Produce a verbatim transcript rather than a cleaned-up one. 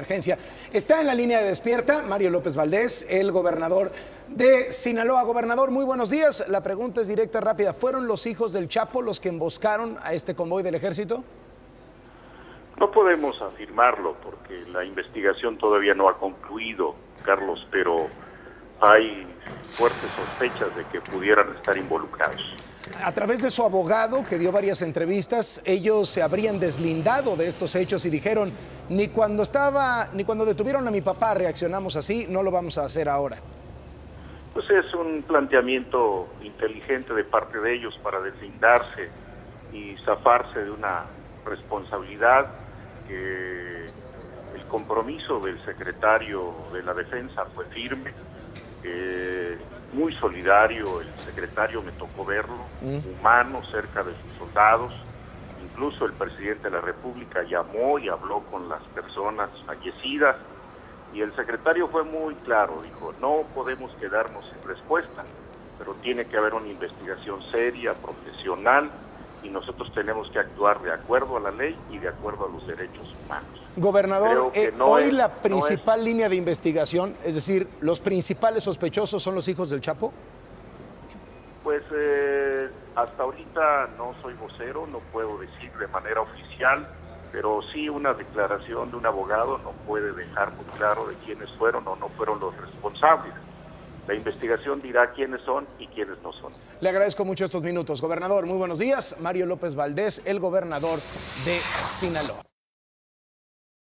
Emergencia. Está en la línea de Despierta Mario López Valdés, el gobernador de Sinaloa. Gobernador, muy buenos días. La pregunta es directa, rápida. ¿Fueron los hijos del Chapo los que emboscaron a este convoy del ejército? No podemos afirmarlo porque la investigación todavía no ha concluido, Carlos, pero hay fuertes sospechas de que pudieran estar involucrados. A través de su abogado, que dio varias entrevistas, ellos se habrían deslindado de estos hechos y dijeron, ni cuando estaba, ni cuando detuvieron a mi papá reaccionamos así, no lo vamos a hacer ahora. Pues es un planteamiento inteligente de parte de ellos para deslindarse y zafarse de una responsabilidad que el compromiso del secretario de la Defensa fue firme, eh, muy solidario. El secretario, me tocó verlo, mm. humano, cerca de sus soldados. Incluso el presidente de la República llamó y habló con las personas fallecidas, y el secretario fue muy claro, dijo, no podemos quedarnos sin respuesta, pero tiene que haber una investigación seria, profesional, y nosotros tenemos que actuar de acuerdo a la ley y de acuerdo a los derechos humanos. Gobernador, eh, no hoy es, la principal no es... línea de investigación, es decir, los principales sospechosos son los hijos del Chapo. Pues eh, hasta ahorita no soy vocero, no puedo decir de manera oficial, pero sí una declaración de un abogado no puede dejar muy claro de quiénes fueron o no fueron los responsables. La investigación dirá quiénes son y quiénes no son. Le agradezco mucho estos minutos. Gobernador, muy buenos días. Mario López Valdés, el gobernador de Sinaloa.